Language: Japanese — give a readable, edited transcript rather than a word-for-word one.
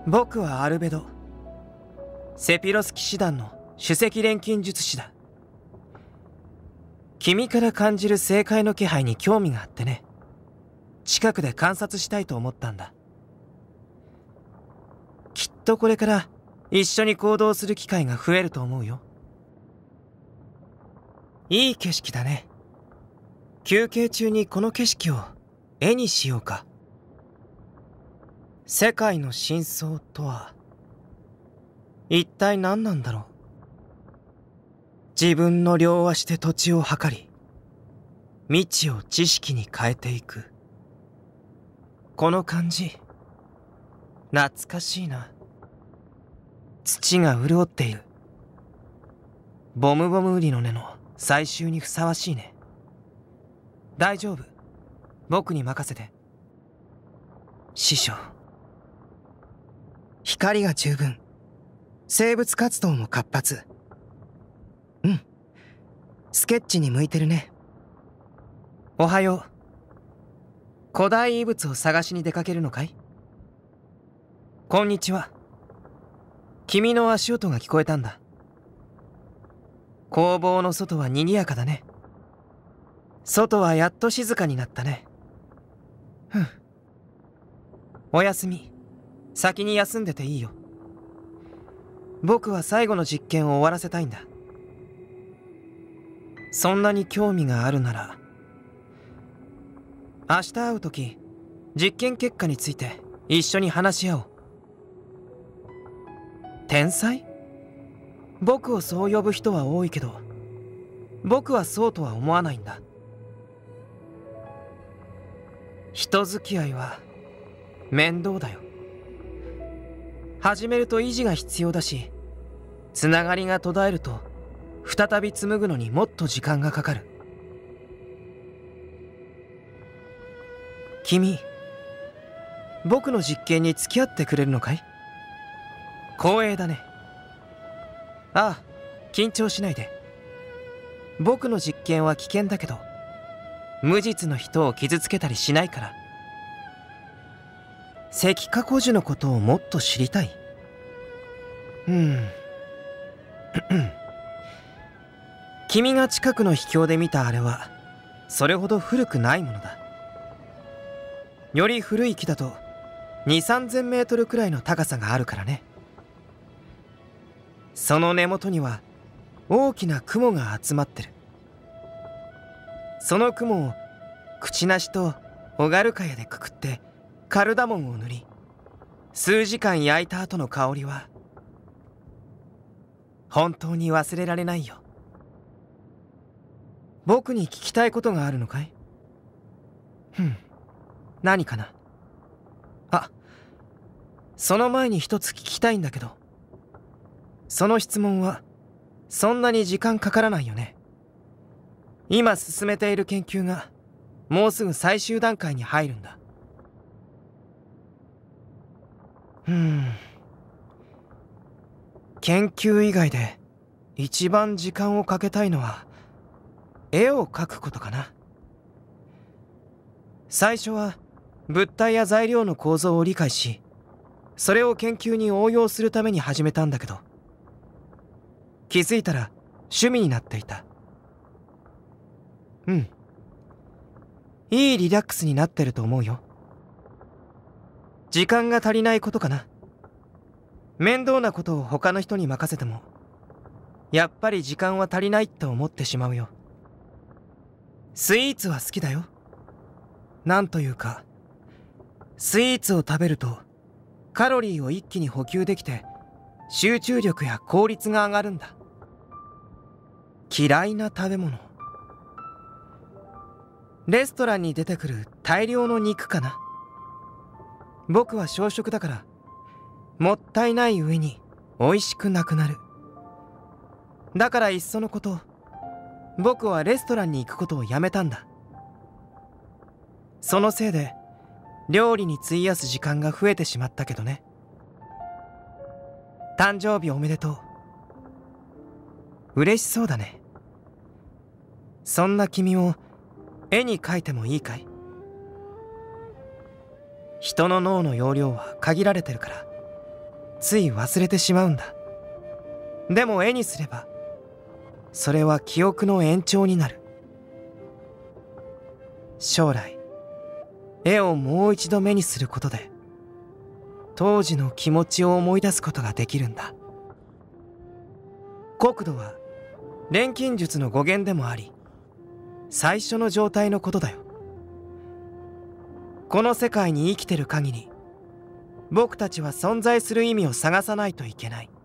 僕はアルベド、セピロス騎士団の首席錬金術師だ。君から感じる正解の気配に興味があってね、近くで観察したいと思ったんだ。きっとこれから一緒に行動する機会が増えると思うよ。いい景色だね。休憩中にこの景色を絵にしようか。世界の真相とは一体何なんだろう。自分の両足で土地を測り、未知を知識に変えていく。この感じ、懐かしいな。土が潤っている。ボムボムウリの根の採集にふさわしいね。大丈夫。僕に任せて。師匠。光が十分。生物活動も活発。うん。スケッチに向いてるね。おはよう。古代遺物を探しに出かけるのかい？こんにちは。君の足音が聞こえたんだ。工房の外は賑やかだね。外はやっと静かになったね。ふん。おやすみ。先に休んでていいよ。僕は最後の実験を終わらせたいんだ。そんなに興味があるなら、明日会うとき、実験結果について一緒に話し合おう。天才？僕をそう呼ぶ人は多いけど、僕はそうとは思わないんだ。人付き合いは面倒だよ。始めると維持が必要だし、つながりが途絶えると再び紡ぐのにもっと時間がかかる。君、僕の実験に付き合ってくれるのかい？光栄だね。ああ、緊張しないで。僕の実験は危険だけど、無実の人を傷つけたりしないから。石化古樹のことをもっと知りたい。君が近くの秘境で見たあれは、それほど古くないものだ。より古い木だと、2、3000メートルくらいの高さがあるからね。その根元には、大きな雲が集まってる。その雲を、クチナシとオガルカヤでくくって、カルダモンを塗り、数時間焼いた後の香りは、本当に忘れられないよ。僕に聞きたいことがあるのかい？何かな？あ、その前に一つ聞きたいんだけど、その質問はそんなに時間かからないよね。今進めている研究がもうすぐ最終段階に入るんだ。研究以外で一番時間をかけたいのは絵を描くことかな。最初は物体や材料の構造を理解し、それを研究に応用するために始めたんだけど、気づいたら趣味になっていた。いいリラックスになってると思うよ。時間が足りないことかな。面倒なことを他の人に任せても、やっぱり時間は足りないって思ってしまうよ。スイーツは好きだよ。なんというか、スイーツを食べるとカロリーを一気に補給できて、集中力や効率が上がるんだ。嫌いな食べ物、レストランに出てくる大量の肉かな。僕は小食だから、もったいない上に美味しくなくなる。だからいっそのこと、僕はレストランに行くことをやめたんだ。そのせいで料理に費やす時間が増えてしまったけどね。誕生日おめでとう。嬉しそうだね。そんな君を絵に描いてもいいかい？人の脳の容量は限られてるから、 つい忘れてしまうんだ。でも絵にすればそれは記憶の延長になる。将来絵をもう一度目にすることで当時の気持ちを思い出すことができるんだ。国土は錬金術の語源でもあり、最初の状態のことだよ。この世界に生きてる限り僕たちは存在する意味を探さないといけない。